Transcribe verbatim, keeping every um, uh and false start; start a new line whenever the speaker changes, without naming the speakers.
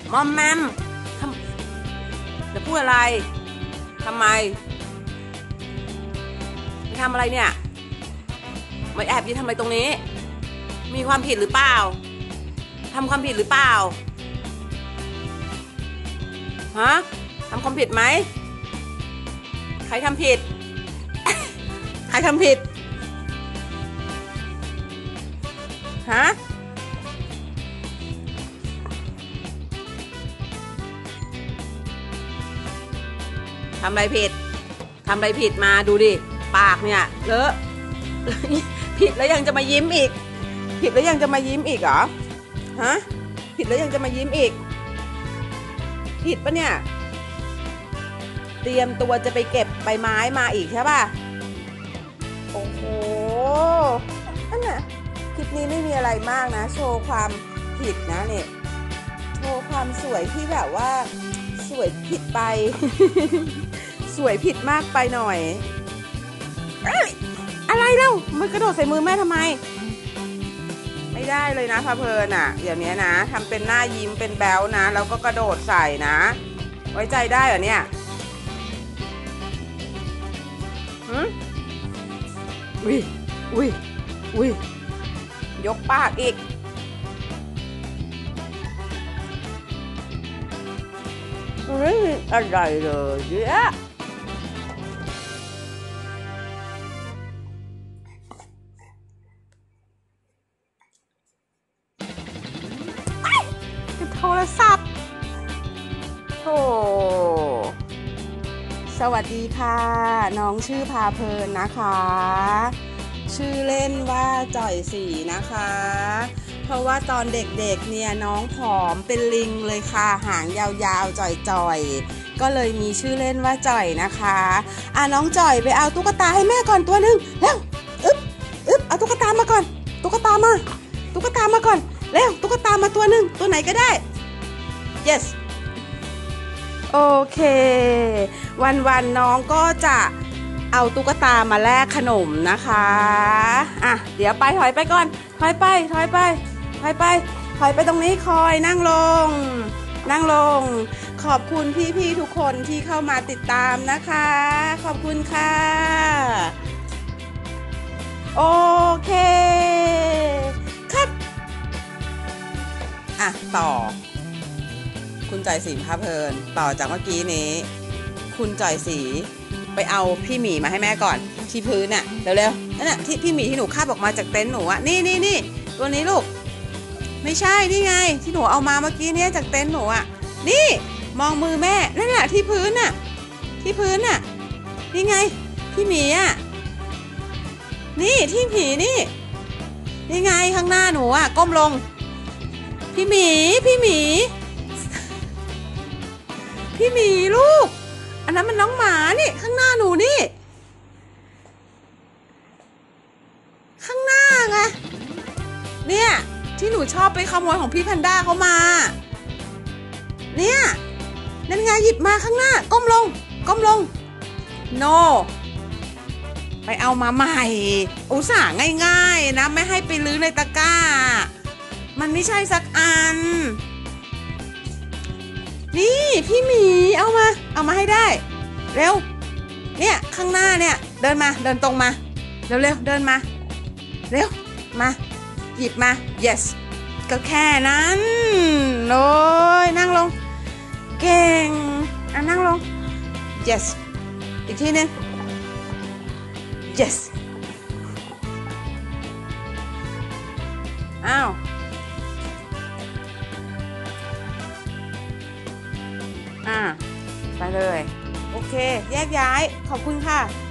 มอมแมมทำจะพูดอะไรทำไมไปทำอะไรเนี่ยมาแอบยืนทำอะไรตรงนี้มีความผิดหรือเปล่าทำความผิดหรือเปล่าฮะทำความผิดไหมใครทำผิด ใครทำผิดฮะทำอะไรผิดทำอะไรผิดมาดูดิปากเนี่ยเลอะ ผิดแล้วยังจะมายิ้มอีกผิดแล้วยังจะมายิ้มอีกเหรอฮะผิดแล้วยังจะมายิ้มอีกผิดปะเนี่ยเตรียมตัวจะไปเก็บใบไม้มาอีกใช่ป่ะโอ้โหนั่นน่ะคลิปนี้ไม่มีอะไรมากนะโชว์ความผิดนะเนี่ยโชว์ความสวยที่แบบว่าสวยผิดไป สวยผิดมากไปหน่อยเอ้ยอะไรเล่ามันกระโดดใส่มือแม่ทำไมไม่ได้เลยนะพาเพลินอ่ะเดี๋ยวนี้นะทำเป็นหน้ายิ้มเป็นแบ๊วนะแล้วก็กระโดดใส่นะไว้ใจได้เหรอเนี่ยหืมอุ้ยอุ้ยอุ้ยยกปากอีกไม่มีอะไรเลยเนี่ยโทรศัพท์โธ่สวัสดีค่ะน้องชื่อพาเพลินนะคะชื่อเล่นว่าจ่อยสีนะคะเพราะว่าตอนเด็กๆเนี่ยน้องผอมเป็นลิงเลยค่ะหางยาวๆจ่อยๆก็เลยมีชื่อเล่นว่าจ่อยนะคะอ่ะน้องจ่อยไปเอาตุ๊กตาให้แม่ก่อนตัวหนึ่งเร็วอึ๊บอึ๊บเอาตุ๊กตามาก่อนตุ๊กตามาตุ๊กตามาก่อนเร็วตุ๊กตามาตัวหนึ่งตัวไหนก็ได้ yes โอเควันๆน้องก็จะเอาตุ๊กตามาแลกขนมนะคะอ่ะเดี๋ยวไปถอยไปก่อนถอยไปถอยไปถอยไปถอยไปตรงนี้คอยนั่งลงนั่งลงขอบคุณพี่ๆทุกคนที่เข้ามาติดตามนะคะขอบคุณค่ะโอเคคัดอ่ะต่อคุณจ่อยสีพาเพลินต่อจากเมื่อกี้นี้คุณจ่อยสีไปเอาพี่หมีมาให้แม่ก่อนที่พื้นน่ะเร็วๆนั่นน่ะที่พี่หมีที่หนูคาบออกมาจากเต็นท์หนูอะนี่นี่นี่ตัวนี้ลูกไม่ใช่นี่ไงที่หนูเอามาเมื่อกี้เนี่ยจากเต็นท์หนูอะนี่มองมือแม่นั่นน่ะที่พื้นน่ะที่พื้นน่ะนี่ไงพี่หมีอะนี่ที่หมีนี่นี่ไงข้างหน้าหนูอะก้มลงพี่หมีพี่หมีพี่หมีลูกอันนั้นมันน้องหมานี่ข้างหน้าหนูนี่ข้างหน้าไงเนี่ยที่หนูชอบไปขโมยของพี่แพนด้าเขามาเนี่ยนั่นไงหยิบมาข้างหน้าก้มลงก้มลง no ไปเอามาใหม่อุตส่าห์ง่ายๆนะไม่ให้ไปลื้อในตะกร้ามันไม่ใช่สักอันนี่พี่หมีเอามาเอามาให้ได้เร็วเนี่ยข้างหน้าเนี่ยเดินมาเดินตรงมาเร็วเร็วเดินมาเร็วมาหยิบมา yes ก็แค่นั้นโอ้ยนั่งลงเก่งอ่ะนั่งลง yes อีกทีนึง yes อ้าวอ่าไปเลยโอเคแยกย้ายขอบคุณค่ะ